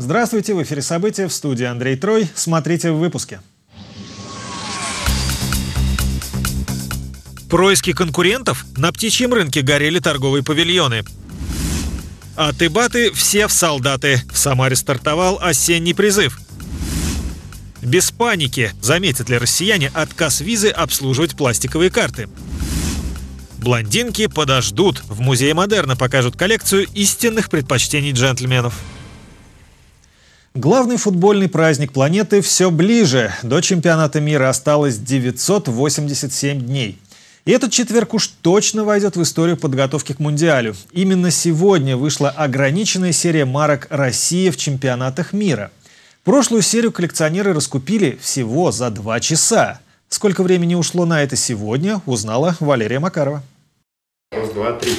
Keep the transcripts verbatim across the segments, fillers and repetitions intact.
Здравствуйте, в эфире «События», в студии Андрей Трой. Смотрите в выпуске. Происки конкурентов? На птичьем рынке горели торговые павильоны. Аты-баты, все в солдаты. В Самаре стартовал осенний призыв. Без паники. Заметят ли россияне отказ визы обслуживать пластиковые карты? Блондинки подождут. В музее Модерна покажут коллекцию истинных предпочтений джентльменов. Главный футбольный праздник планеты все ближе. До чемпионата мира осталось девятьсот восемьдесят семь дней. И этот четверг уж точно войдет в историю подготовки к Мундиалю. Именно сегодня вышла ограниченная серия марок «Россия» в чемпионатах мира. Прошлую серию коллекционеры раскупили всего за два часа. Сколько времени ушло на это сегодня, узнала Валерия Макарова. Раз, два, три.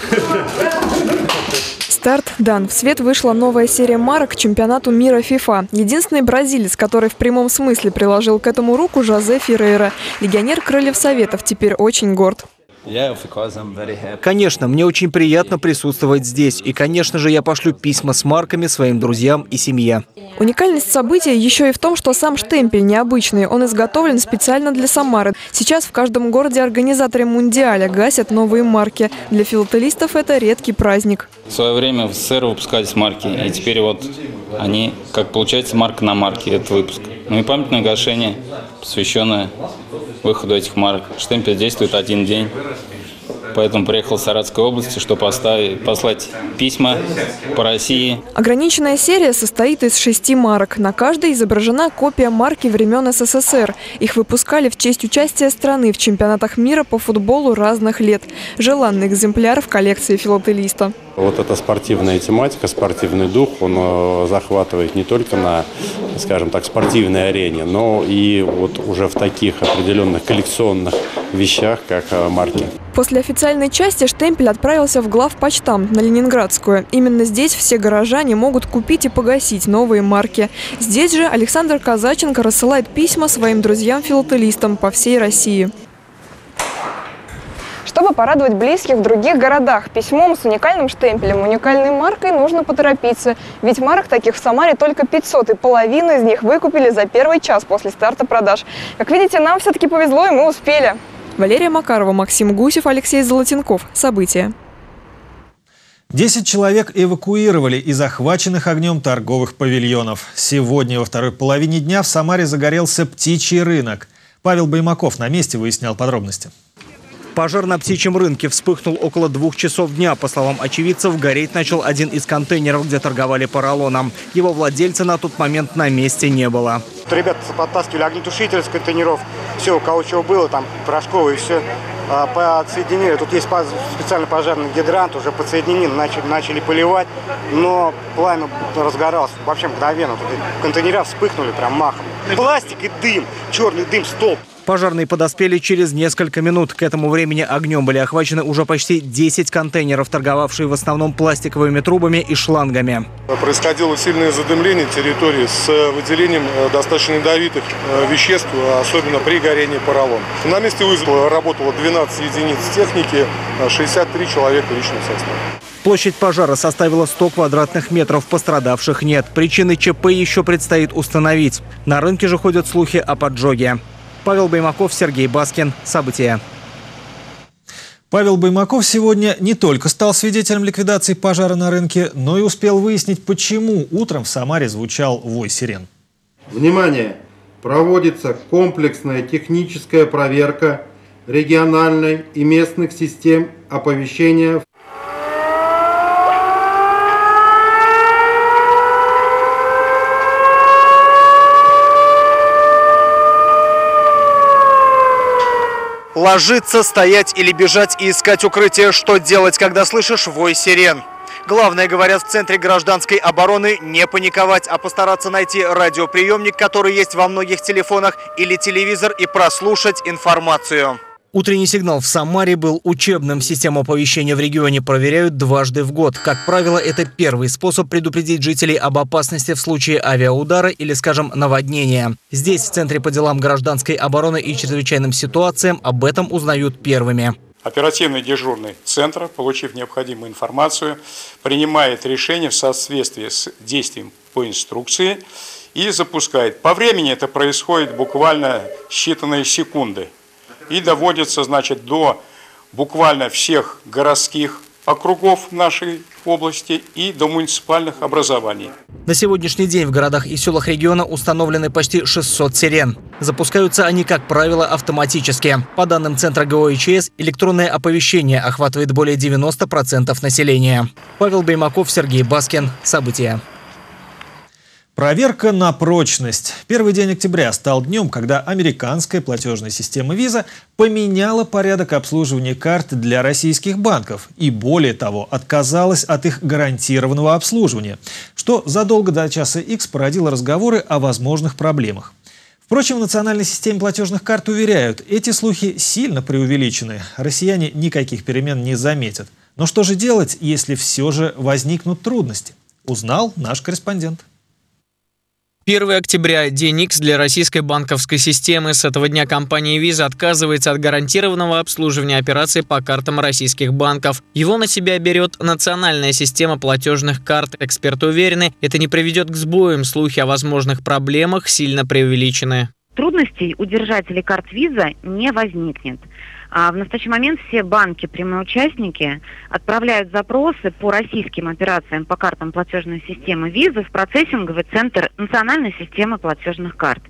Старт дан. В свет вышла новая серия марок к чемпионату мира ФИФА. Единственный бразилец, который в прямом смысле приложил к этому руку, Жозе Феррейра. Легионер Крыльев Советов теперь очень горд. Конечно, мне очень приятно присутствовать здесь. И, конечно же, я пошлю письма с марками своим друзьям и семье. Уникальность события еще и в том, что сам штемпель необычный. Он изготовлен специально для Самары. Сейчас в каждом городе организаторы Мундиаля гасят новые марки. Для филателистов это редкий праздник. В свое время в СССР выпускались марки, и теперь вот они, как получается, марка на марке, этот выпуск. Ну и памятное гашение, посвященное выходу этих марок. Штемпель действует один день. Поэтому приехал в Саратовской области, чтобы поставить, послать письма по России. Ограниченная серия состоит из шести марок. На каждой изображена копия марки времен СССР. Их выпускали в честь участия страны в чемпионатах мира по футболу разных лет. Желанный экземпляр в коллекции филателиста. Вот эта спортивная тематика, спортивный дух, он захватывает не только на, скажем так, спортивной арене, но и вот уже в таких определенных коллекционных вещах, как марки. После официальной части штемпель отправился в главпочтамт на Ленинградскую. Именно здесь все горожане могут купить и погасить новые марки. Здесь же Александр Казаченко рассылает письма своим друзьям-филателистам по всей России. Чтобы порадовать близких в других городах письмом с уникальным штемпелем, уникальной маркой, нужно поторопиться. Ведь марок таких в Самаре только пятьсот, и половину из них выкупили за первый час после старта продаж. Как видите, нам все-таки повезло, и мы успели. Валерия Макарова, Максим Гусев, Алексей Золотенков. События. Десять человек эвакуировали из захваченных огнем торговых павильонов. Сегодня во второй половине дня в Самаре загорелся птичий рынок. Павел Баймаков на месте выяснял подробности. Пожар на птичьем рынке вспыхнул около двух часов дня. По словам очевидцев, гореть начал один из контейнеров, где торговали поролоном. Его владельца на тот момент на месте не было. Ребята подтаскивали огнетушитель с контейнеров, все, у кого чего было, там порошковые, все подсоединили. Тут есть специальный пожарный гидрант, уже подсоединили, начали, начали поливать, но пламя разгоралось вообще мгновенно. Тут контейнера вспыхнули прям махом. Пластик и дым, черный дым, столб. Пожарные подоспели через несколько минут. К этому времени огнем были охвачены уже почти десять контейнеров, торговавшие в основном пластиковыми трубами и шлангами. Происходило сильное задымление территории с выделением достаточно ядовитых веществ, особенно при горении поролона. На месте вызова работало двенадцать единиц техники, шестьдесят три человека личного состава. Площадь пожара составила сто квадратных метров, пострадавших нет. Причины ЧП еще предстоит установить. На рынке же ходят слухи о поджоге. Павел Баймаков, Сергей Баскин. События. Павел Баймаков сегодня не только стал свидетелем ликвидации пожара на рынке, но и успел выяснить, почему утром в Самаре звучал вой сирен. Внимание! Проводится комплексная техническая проверка региональной и местных систем оповещения. Ложиться, стоять или бежать и искать укрытие. Что делать, когда слышишь вой сирен? Главное, говорят в Центре гражданской обороны, не паниковать, а постараться найти радиоприемник, который есть во многих телефонах, или телевизор, и прослушать информацию. Утренний сигнал в Самаре был учебным. Систему оповещения в регионе проверяют дважды в год. Как правило, это первый способ предупредить жителей об опасности в случае авиаудара или, скажем, наводнения. Здесь, в Центре по делам гражданской обороны и чрезвычайным ситуациям, об этом узнают первыми. Оперативный дежурный центра, получив необходимую информацию, принимает решение в соответствии с действием по инструкции и запускает. По времени это происходит буквально считанные секунды и доводится, значит, до буквально всех городских округов нашей области и до муниципальных образований. На сегодняшний день в городах и селах региона установлены почти шестьсот сирен. Запускаются они, как правило, автоматически. По данным Центра ГОИЧС, электронное оповещение охватывает более девяноста процентов населения. Павел Беймаков, Сергей Баскин. События. Проверка на прочность. Первый день октября стал днем, когда американская платежная система Visa поменяла порядок обслуживания карт для российских банков и, более того, отказалась от их гарантированного обслуживания, что задолго до часа Икс породило разговоры о возможных проблемах. Впрочем, в национальной системе платежных карт уверяют, эти слухи сильно преувеличены. Россияне никаких перемен не заметят. Но что же делать, если все же возникнут трудности? Узнал наш корреспондент. первое октября – день Икс для российской банковской системы. С этого дня компания Visa отказывается от гарантированного обслуживания операций по картам российских банков. Его на себя берет национальная система платежных карт. Эксперты уверены, это не приведет к сбоям. Слухи о возможных проблемах сильно преувеличены. Трудностей у держателей карт Visa не возникнет. А в настоящий момент все банки, прямые участники, отправляют запросы по российским операциям по картам платежной системы Visa в процессинговый центр национальной системы платежных карт.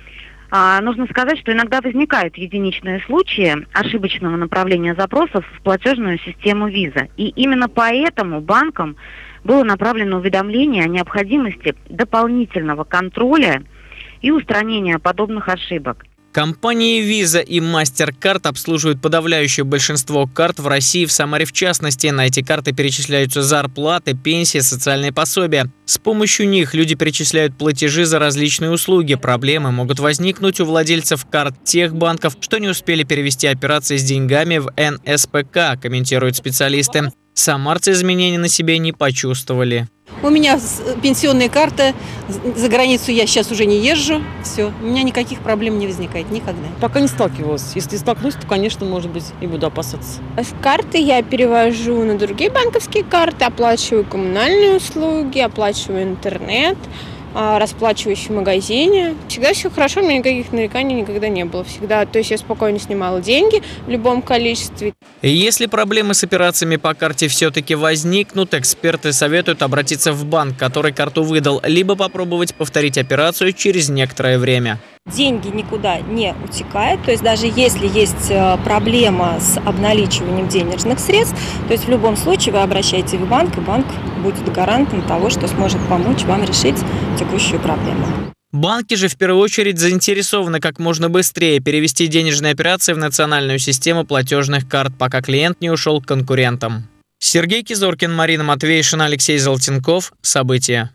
А, нужно сказать, что иногда возникают единичные случаи ошибочного направления запросов в платежную систему Visa. И именно поэтому банкам было направлено уведомление о необходимости дополнительного контроля и устранения подобных ошибок. Компании Visa и MasterCard обслуживают подавляющее большинство карт в России, в Самаре в частности. На эти карты перечисляются зарплаты, пенсии, социальные пособия. С помощью них люди перечисляют платежи за различные услуги. Проблемы могут возникнуть у владельцев карт тех банков, что не успели перевести операции с деньгами в эн эс пэ ка, комментируют специалисты. Самарцы изменений на себе не почувствовали. У меня пенсионная карта, за границу я сейчас уже не езжу, все, у меня никаких проблем не возникает никогда. Пока не сталкивалась. Если столкнусь, то, конечно, может быть, и буду опасаться. С карты я перевожу на другие банковские карты, оплачиваю коммунальные услуги, оплачиваю интернет, расплачиваюсь в магазине. Всегда все хорошо, у меня никаких нареканий никогда не было. Всегда, то есть я спокойно снимала деньги в любом количестве. Если проблемы с операциями по карте все-таки возникнут, эксперты советуют обратиться в банк, который карту выдал, либо попробовать повторить операцию через некоторое время. Деньги никуда не утекают, то есть даже если есть проблема с обналичиванием денежных средств, то есть в любом случае вы обращаетесь в банк, и банк будет гарантом того, что сможет помочь вам решить текущую проблему. Банки же в первую очередь заинтересованы как можно быстрее перевести денежные операции в национальную систему платежных карт, пока клиент не ушел к конкурентам. Сергей Кизоркин, Марина Матвейшина, Алексей Золотенков. События.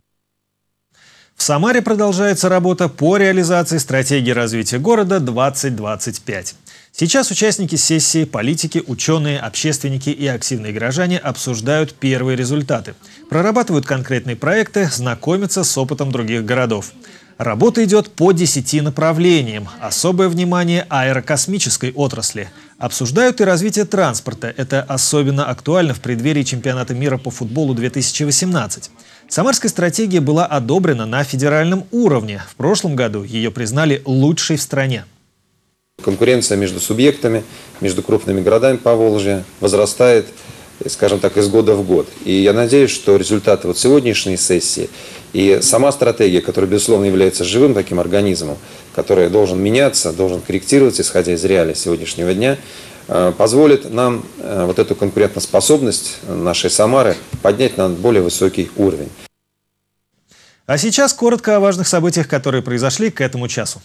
В Самаре продолжается работа по реализации стратегии развития города двадцать двадцать пять. Сейчас участники сессии, политики, ученые, общественники и активные горожане обсуждают первые результаты, прорабатывают конкретные проекты, знакомятся с опытом других городов. Работа идет по десяти направлениям. Особое внимание аэрокосмической отрасли. Обсуждают и развитие транспорта. Это особенно актуально в преддверии чемпионата мира по футболу две тысячи восемнадцать. Самарская стратегия была одобрена на федеральном уровне. В прошлом году ее признали лучшей в стране. Конкуренция между субъектами, между крупными городами Поволжья возрастает, скажем так, из года в год. И я надеюсь, что результаты вот сегодняшней сессии и сама стратегия, которая, безусловно, является живым таким организмом, который должен меняться, должен корректироваться, исходя из реалий сегодняшнего дня, позволит нам вот эту конкурентоспособность нашей Самары поднять на более высокий уровень. А сейчас коротко о важных событиях, которые произошли к этому часу.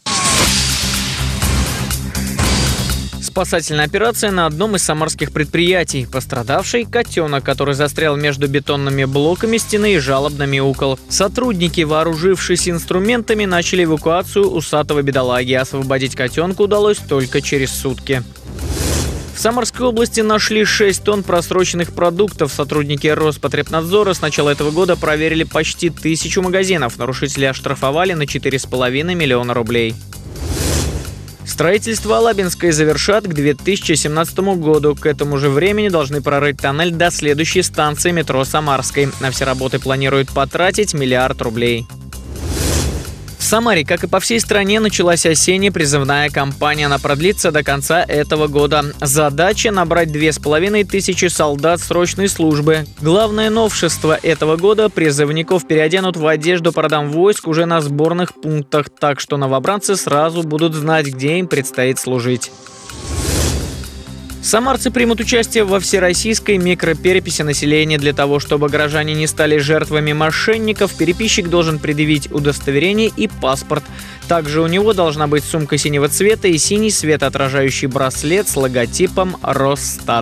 Спасательная операция на одном из самарских предприятий. Пострадавший – котенок, который застрял между бетонными блоками стены и жалобно мяукал. Сотрудники, вооружившись инструментами, начали эвакуацию усатого бедолаги. Освободить котенка удалось только через сутки. В Самарской области нашли шесть тонн просроченных продуктов. Сотрудники Роспотребнадзора с начала этого года проверили почти тысячу магазинов. Нарушители оштрафовали на четыре с половиной миллиона рублей. Строительство Алабинской завершат к две тысячи семнадцатому году. К этому же времени должны прорыть тоннель до следующей станции метро Самарской. На все работы планируют потратить миллиард рублей. В Самаре, как и по всей стране, началась осенняя призывная кампания. Она продлится до конца этого года. Задача – набрать две с половиной тысячи солдат срочной службы. Главное новшество этого года – призывников переоденут в одежду по родам войск уже на сборных пунктах, так что новобранцы сразу будут знать, где им предстоит служить. Самарцы примут участие во всероссийской микропереписи населения. Для того, чтобы горожане не стали жертвами мошенников, переписчик должен предъявить удостоверение и паспорт. Также у него должна быть сумка синего цвета и синий светоотражающий браслет с логотипом Росстат.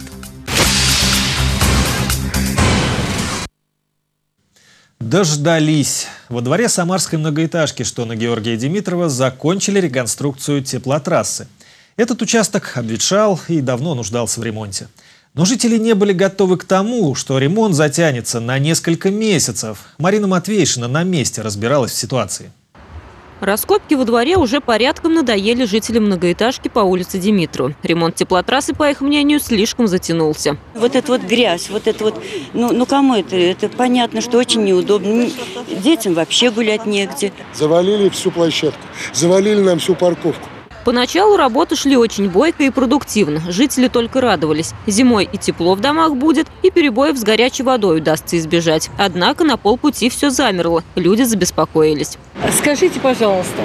Дождались. Во дворе самарской многоэтажки, что на Георгия Димитрова, закончили реконструкцию теплотрассы. Этот участок обветшал и давно нуждался в ремонте. Но жители не были готовы к тому, что ремонт затянется на несколько месяцев. Марина Матвейшина на месте разбиралась в ситуации. Раскопки во дворе уже порядком надоели жителям многоэтажки по улице Димитрова. Ремонт теплотрассы, по их мнению, слишком затянулся. Вот это вот грязь, вот это вот, ну, ну кому это? Это понятно, что очень неудобно. Детям вообще гулять негде. Завалили всю площадку, завалили нам всю парковку. Поначалу работы шли очень бойко и продуктивно. Жители только радовались. Зимой и тепло в домах будет, и перебоев с горячей водой удастся избежать. Однако на полпути все замерло. Люди забеспокоились. Скажите, пожалуйста,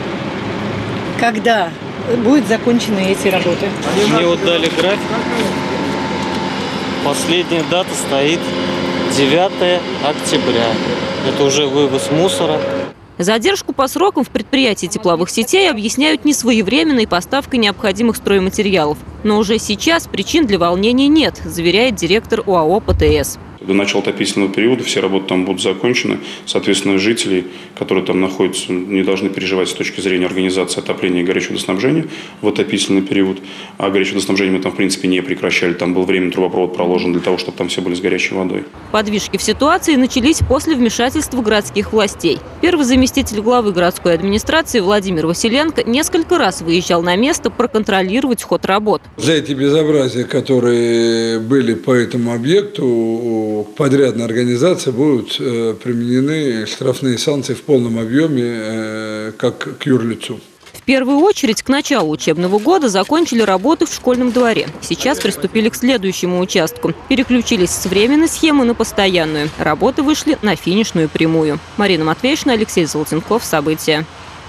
когда будут закончены эти работы? Мне вот дали график. Последняя дата стоит девятое октября. Это уже вывоз мусора. Задержку по срокам в предприятии тепловых сетей объясняют несвоевременной поставкой необходимых стройматериалов. Но уже сейчас причин для волнения нет, заверяет директор ОАО «ПТС». До начала отопительного периода все работы там будут закончены. Соответственно, жители, которые там находятся, не должны переживать с точки зрения организации отопления и горячего водоснабжения в отопительный период. А горячее водоснабжение мы там, в принципе, не прекращали. Там был временный трубопровод проложен для того, чтобы там все были с горячей водой. Подвижки в ситуации начались после вмешательства городских властей. Первый заместитель главы городской администрации Владимир Василенко несколько раз выезжал на место проконтролировать ход работ. За эти безобразия, которые были по этому объекту, подрядная организация будут э, применены штрафные санкции в полном объеме, э, как к юрлицу. В первую очередь к началу учебного года закончили работы в школьном дворе. Сейчас приступили к следующему участку. Переключились с временной схемы на постоянную. Работы вышли на финишную прямую. Марина Матвейшина, Алексей Золотенков. События.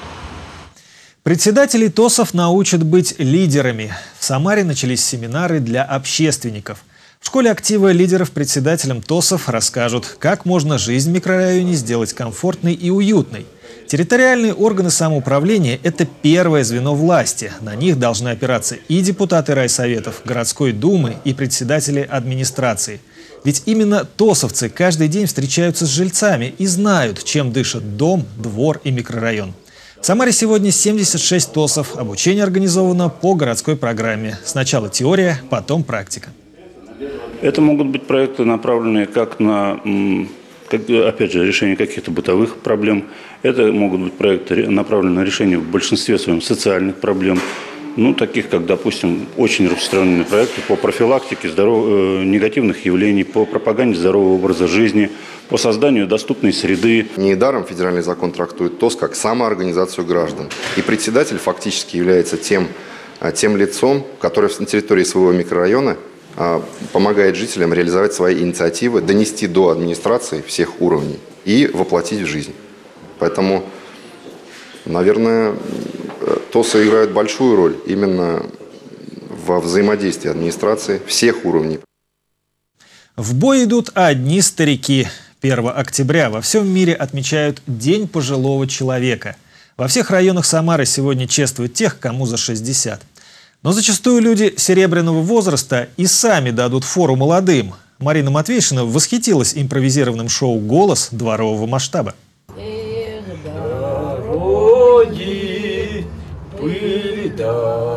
Председателей ТОСов научат быть лидерами. В Самаре начались семинары для общественников. В школе актива лидеров председателям ТОСов расскажут, как можно жизнь в микрорайоне сделать комфортной и уютной. Территориальные органы самоуправления – это первое звено власти. На них должны опираться и депутаты райсоветов, городской думы, и председатели администрации. Ведь именно тосовцы каждый день встречаются с жильцами и знают, чем дышит дом, двор и микрорайон. В Самаре сегодня семьдесят шесть ТОСов. Обучение организовано по городской программе. Сначала теория, потом практика. Это могут быть проекты, направленные как на, как, опять же, решение каких-то бытовых проблем. Это могут быть проекты, направленные на решение в большинстве своем социальных проблем. Ну, таких как, допустим, очень распространенные проекты по профилактике здоров... негативных явлений, по пропаганде здорового образа жизни, по созданию доступной среды. Недаром федеральный закон трактует ТОС как самоорганизацию граждан. И председатель фактически является тем, тем лицом, которое на территории своего микрорайона помогает жителям реализовать свои инициативы, донести до администрации всех уровней и воплотить в жизнь. Поэтому, наверное, ТОСы играют большую роль именно во взаимодействии администрации всех уровней. В бой идут одни старики. первого октября во всем мире отмечают День пожилого человека. Во всех районах Самары сегодня чествуют тех, кому за шестьдесят. Но зачастую люди серебряного возраста и сами дадут фору молодым. Марина Матвейшина восхитилась импровизированным шоу «Голос» дворового масштаба. Пыль да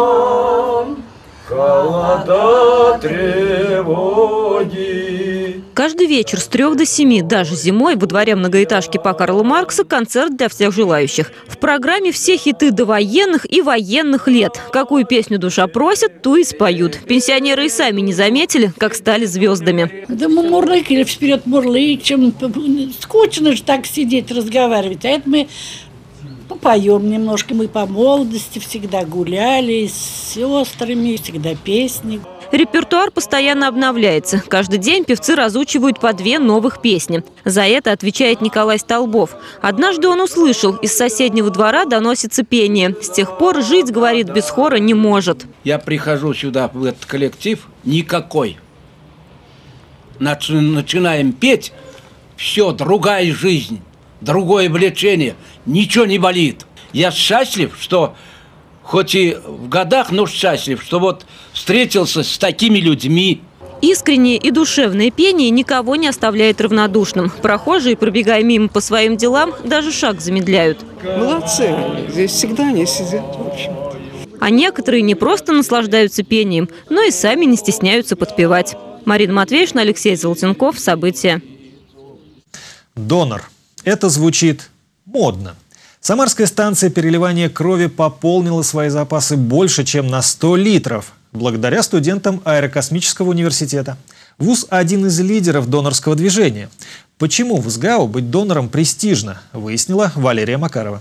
туман, холода, тревоги. Каждый вечер с трех до семи, даже зимой, во дворе многоэтажки по Карла Маркса концерт для всех желающих. В программе все хиты довоенных и военных лет. Какую песню душа просит, ту и споют. Пенсионеры и сами не заметили, как стали звездами. Да мы мурлыкали, вперед мурлычем. Скучно же так сидеть, разговаривать. А это мы попоем немножко. Мы по молодости всегда гуляли с сестрами, всегда песни. Репертуар постоянно обновляется. Каждый день певцы разучивают по две новых песни. За это отвечает Николай Столбов. Однажды он услышал, из соседнего двора доносится пение. С тех пор жить, говорит, без хора не может. Я прихожу сюда, в этот коллектив, никакой. Начи- начинаем петь, все, другая жизнь, другое влечение, ничего не болит. Я счастлив, что... Хоть и в годах, но счастлив, что вот встретился с такими людьми. Искреннее и душевное пение никого не оставляет равнодушным. Прохожие, пробегая мимо по своим делам, даже шаг замедляют. Молодцы, здесь всегда они сидят, в общем. А некоторые не просто наслаждаются пением, но и сами не стесняются подпевать. Марина Матвеевна, Алексей Золотенков. События. Донор. Это звучит модно. Самарская станция переливания крови пополнила свои запасы больше, чем на сто литров, благодаря студентам Аэрокосмического университета. ВУЗ – один из лидеров донорского движения. Почему в СГАУ быть донором престижно, выяснила Валерия Макарова.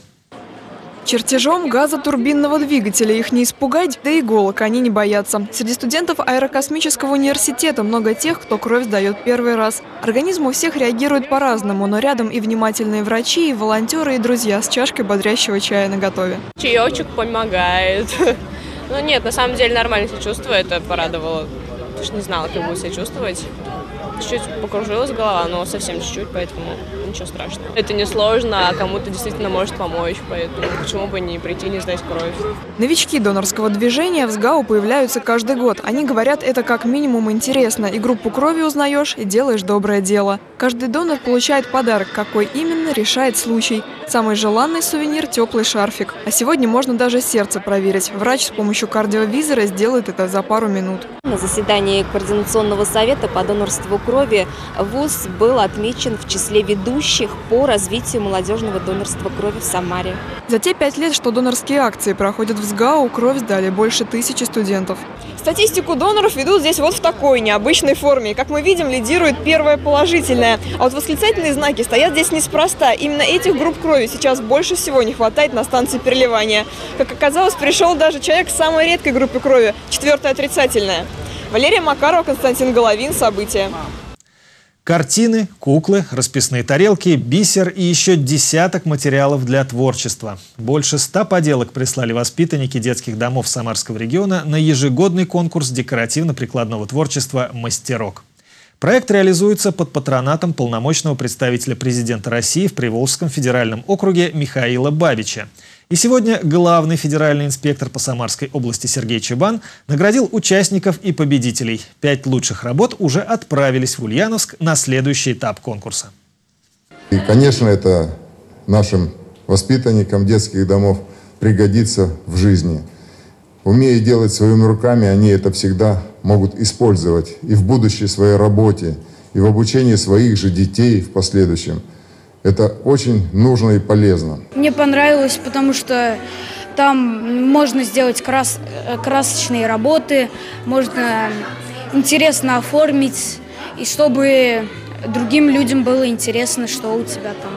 Чертежом газотурбинного двигателя их не испугать, да и иголок они не боятся. Среди студентов Аэрокосмического университета много тех, кто кровь сдает первый раз. Организм у всех реагирует по-разному, но рядом и внимательные врачи, и волонтеры, и друзья с чашкой бодрящего чая наготове. Чаечек помогает. Ну нет, на самом деле нормально себя чувствую, это порадовало. Я же не знала, как буду себя чувствовать. Чуть-чуть покружилась голова, но совсем чуть-чуть, поэтому ничего страшного. Это не сложно, а кому-то действительно может помочь, поэтому почему бы не прийти, не сдать кровь. Новички донорского движения в СГАУ появляются каждый год. Они говорят, это как минимум интересно. И группу крови узнаешь, и делаешь доброе дело. Каждый донор получает подарок, какой именно, решает случай. Самый желанный сувенир – теплый шарфик. А сегодня можно даже сердце проверить. Врач с помощью кардиовизора сделает это за пару минут. На заседании Координационного совета по донорству крови ВУЗ был отмечен в числе ведущих по развитию молодежного донорства крови в Самаре. За те пять лет, что донорские акции проходят в СГАУ, кровь сдали больше тысячи студентов. Статистику доноров ведут здесь вот в такой необычной форме. Как мы видим, лидирует первая положительная. А вот восклицательные знаки стоят здесь неспроста. Именно этих групп крови сейчас больше всего не хватает на станции переливания. Как оказалось, пришел даже человек с самой редкой группы крови, четвертая отрицательная. Валерия Макарова, Константин Головин. События. Картины, куклы, расписные тарелки, бисер и еще десяток материалов для творчества. Больше ста поделок прислали воспитанники детских домов Самарского региона на ежегодный конкурс декоративно-прикладного творчества «Мастерок». Проект реализуется под патронатом полномочного представителя президента России в Приволжском федеральном округе Михаила Бабича. И сегодня главный федеральный инспектор по Самарской области Сергей Чебан наградил участников и победителей. Пять лучших работ уже отправились в Ульяновск на следующий этап конкурса. И, конечно, это нашим воспитанникам детских домов пригодится в жизни. Умея делать своими руками, они это всегда могут использовать и в будущей своей работе, и в обучении своих же детей в последующем. Это очень нужно и полезно. Мне понравилось, потому что там можно сделать крас... красочные работы, можно интересно оформить, и чтобы другим людям было интересно, что у тебя там.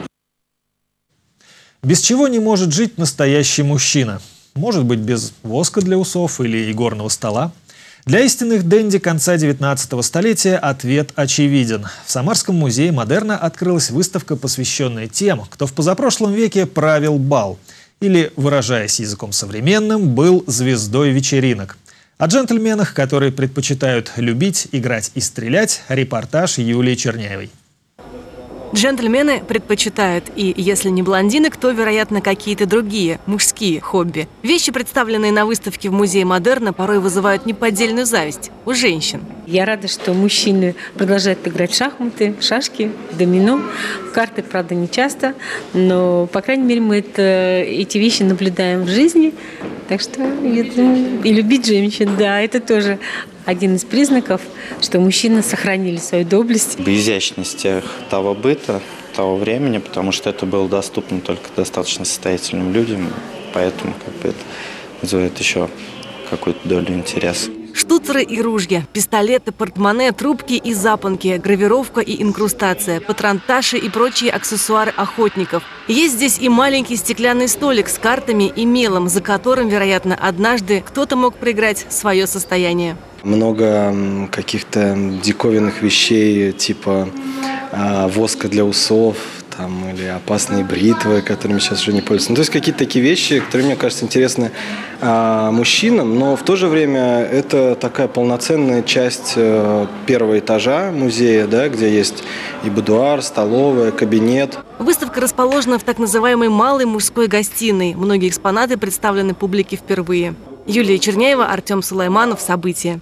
Без чего не может жить настоящий мужчина? Может быть, без воска для усов или игорного стола? Для истинных денди конца девятнадцатого столетия ответ очевиден. В Самарском музее модерна открылась выставка, посвященная тем, кто в позапрошлом веке правил бал. Или, выражаясь языком современным, был звездой вечеринок. О джентльменах, которые предпочитают любить, играть и стрелять, репортаж Юлии Черняевой. Джентльмены предпочитают, и если не блондинок, то, вероятно, какие-то другие мужские хобби. Вещи, представленные на выставке в Музее модерна, порой вызывают неподдельную зависть у женщин. Я рада, что мужчины продолжают играть в шахматы, шашки, домино. В карты, правда, не часто, но, по крайней мере, мы это, эти вещи наблюдаем в жизни. Так что я думаю, и любить женщин, да, это тоже один из признаков, что мужчины сохранили свою доблесть. Об изящности того быта, того времени, потому что это было доступно только достаточно состоятельным людям, поэтому как бы это вызывает еще какую-то долю интереса. Штуцеры и ружья, пистолеты, портмоне, трубки и запонки, гравировка и инкрустация, патронташи и прочие аксессуары охотников. Есть здесь и маленький стеклянный столик с картами и мелом, за которым, вероятно, однажды кто-то мог проиграть свое состояние. Много каких-то диковинных вещей, типа э, воска для усов, там, или опасные бритвы, которыми сейчас уже не пользуются. Ну, то есть какие-то такие вещи, которые, мне кажется, интересны а, мужчинам, но в то же время это такая полноценная часть а, первого этажа музея, да, где есть и будуар, столовая, кабинет. Выставка расположена в так называемой малой мужской гостиной. Многие экспонаты представлены публике впервые. Юлия Черняева, Артем Сулайманов. События.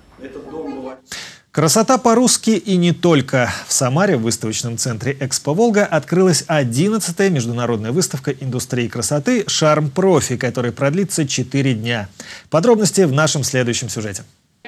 Красота по-русски и не только. В Самаре в выставочном центре «Экспо Волга» открылась одиннадцатая международная выставка индустрии красоты «Шарм Профи», которая продлится четыре дня. Подробности в нашем следующем сюжете.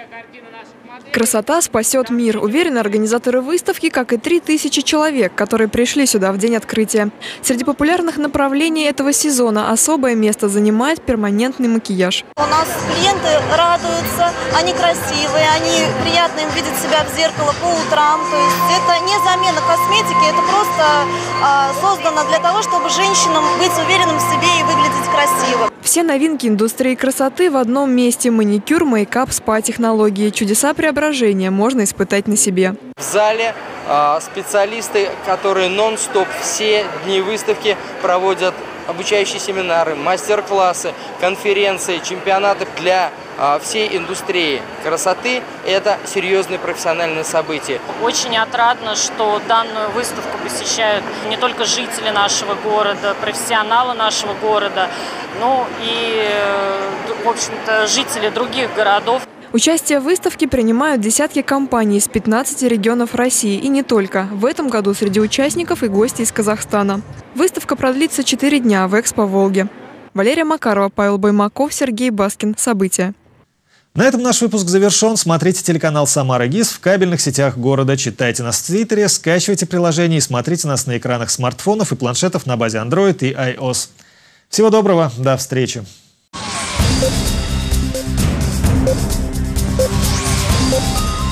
Красота спасет мир, уверены организаторы выставки, как и три тысячи человек, которые пришли сюда в день открытия. Среди популярных направлений этого сезона особое место занимает перманентный макияж. У нас клиенты радуются, они красивые, они приятно им видеть себя в зеркало по утрам. То есть это не замена косметики, это просто а, создано для того, чтобы женщинам быть уверенным в себе и выглядеть красиво. Все новинки индустрии красоты в одном месте: маникюр, мейкап, спа-технологии. Чудеса преображения можно испытать на себе. В зале э, специалисты, которые нон-стоп все дни выставки проводят обучающие семинары, мастер-классы, конференции, чемпионаты для э, всей индустрии красоты. Это серьезные профессиональные события. Очень отрадно, что данную выставку посещают не только жители нашего города, профессионалы нашего города, но и, в общем-то, жители других городов. Участие в выставке принимают десятки компаний из пятнадцати регионов России и не только. В этом году среди участников и гости из Казахстана. Выставка продлится четыре дня в Экспо Волге. Валерия Макарова, Павел Баймаков, Сергей Баскин. События. На этом наш выпуск завершен. Смотрите телеканал «Самара ГИС» в кабельных сетях города, читайте нас в Твиттере, скачивайте приложение и смотрите нас на экранах смартфонов и планшетов на базе Android и iOS. Всего доброго, до встречи. We'll be right back.